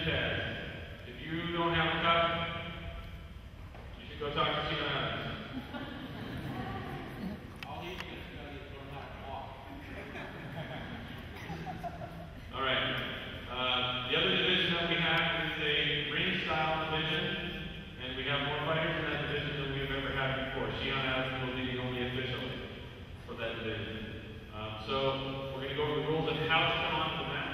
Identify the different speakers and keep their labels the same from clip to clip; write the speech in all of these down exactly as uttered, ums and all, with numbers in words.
Speaker 1: Jiu-Jitsu pads. If you don't have a cup, you should go talk to Shion Adams.
Speaker 2: All he needs to know is learn how to walk.
Speaker 1: All right. Uh, the other division that we have is a ring-style division, and we have more fighters in that division than we've ever had before. Shion Adams will be the only official for that division. Um, so we're going to go over the rules and how to come onto the mat.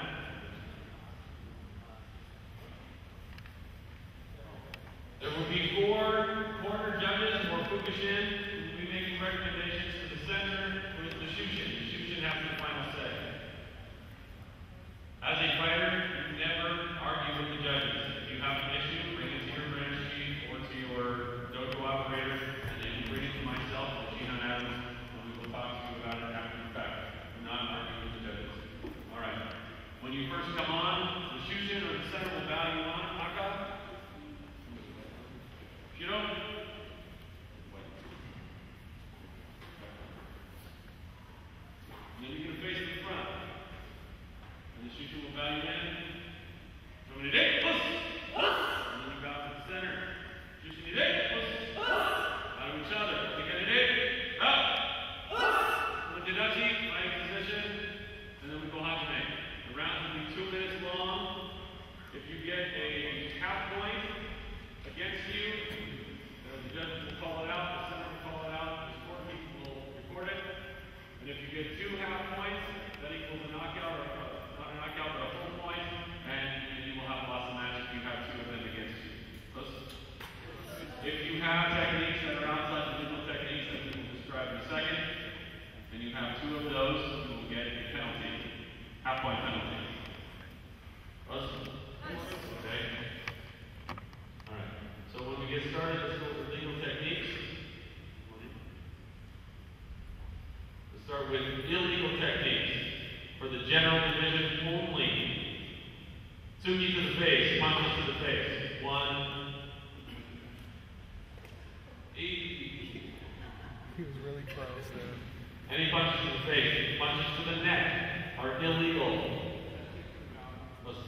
Speaker 1: There will be four corner judges or Kyokushin who will be making recommendations to the center with the Shushin. The Shushin has the final say. As a fighter, you never argue with the judges. If you have an issue, bring it to your branch chief or to your dojo operator, and then you bring it to myself or Shion Adams, and we will talk to you about it after the fact. Do not argue with the judges. All right. When you first come on, the Shushin or the center will bow you on. Haka. If you don't, and then you're going to face the front. And the Shushin will bow you in. So many days, push, push. And then you bow to the center. Shushin ni day, push, push. Bow to each other. You get it in. Up. Mochidachi, fighting position. And then we go hajime. The round will be two minutes long. If you get a half point against you, the judges will call it out, the center will call it out, the sport people will record it. And if you get two half points, that equals a knockout, or a, not a knockout, but a full point, and, and you will have lost the match if you have two of them against you. Listen. If you have techniques that are outside the legal techniques that we will describe in a second, and you have two of those, you will get a penalty, half point penalty. Listen. Okay. All right. So when we get started, let's go with legal techniques. Let's start with illegal techniques for the general division only. Tsuki to the face, punches to the face. One. Eight.
Speaker 3: He was really close there.
Speaker 1: Any punches to the face, punches to the neck are illegal. Listen.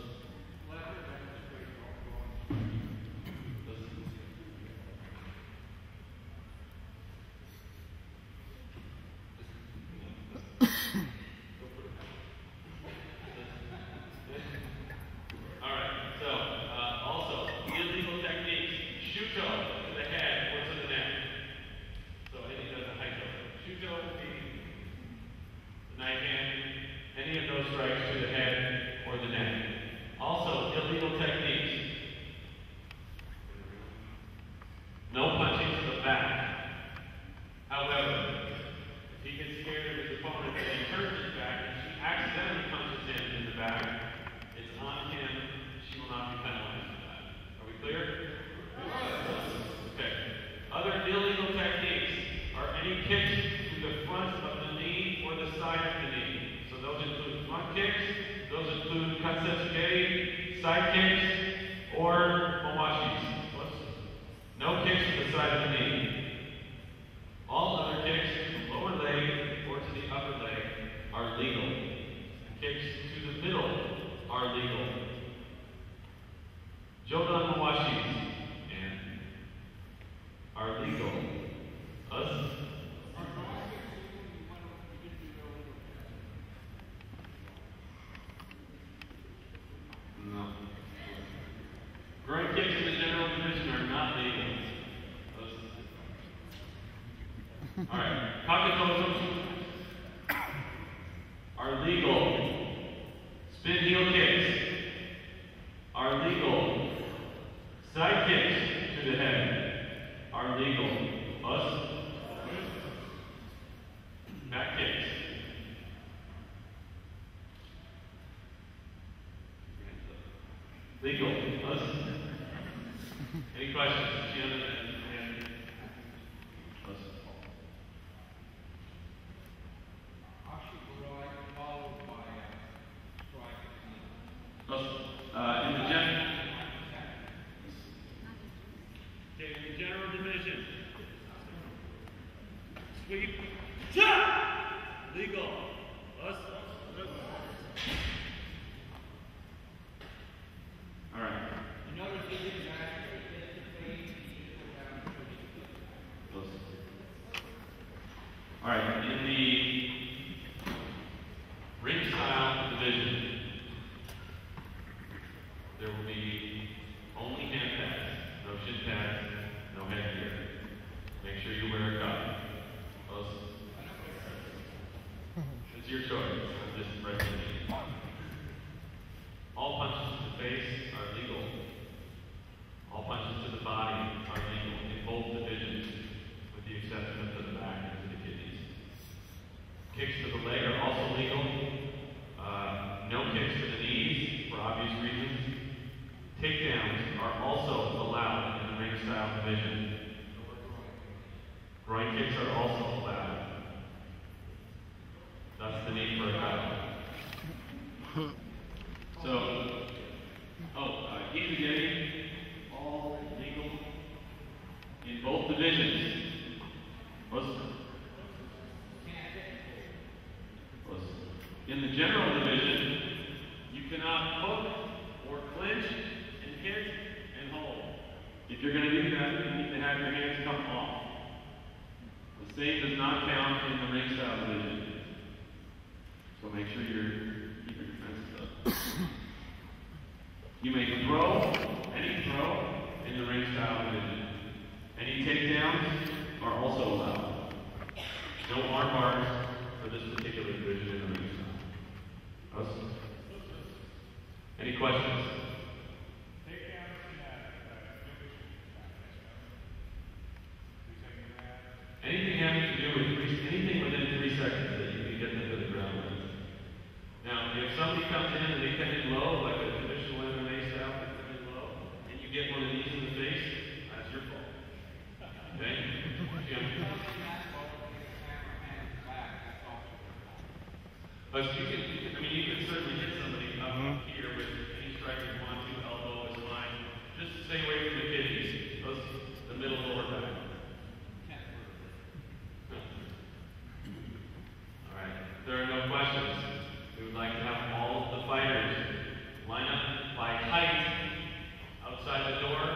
Speaker 1: Legal. Us. Any questions? Shannon and us.
Speaker 2: Followed by strike.
Speaker 1: Us. Uh, in the general. Okay, in the general division. Sweep. Cha! Legal. Us. Us. All right. All right, in the ring style division, there will be only hand pads, no shin pads, no headgear. Make sure you wear a cup. Close. It's your choice. I'm just recommending. All punches to the face are legal. All punches to the body are legal in both divisions, with the exception of to the back and to the kidneys. Kicks to the leg are also legal. Uh, no kicks to the knees for obvious reasons. Takedowns are also allowed in the ring style division. Groin kicks are also allowed. That's the need for a cup. So, oh, uh, easy getting, all legal in both divisions. Listen. Listen. In the general division, you cannot hook or clinch and hit and hold. If you're going to do that, you need to have your hands come off. The same does not count in the ring style division. So make sure you're keeping your fences up. You may throw, any throw, in the ring style division. Any takedowns are also allowed. No arm bars for this particular division in the ring style. Us? Any questions? Anything having to do with three, anything within three seconds that you can get them to the ground with. Now, if somebody comes in and they come in low, like a traditional M M A style, they come in low, and you get one of these in the face, that's your fault. Okay? Jim? But you can, you can, I mean, you can certainly hit somebody up mm-hmm. here with any strike you want to, elbow is fine. Just stay away from the kidneys, those, the middle lower back. All right, if there are no questions, we would like to have all of the fighters line up by height outside the door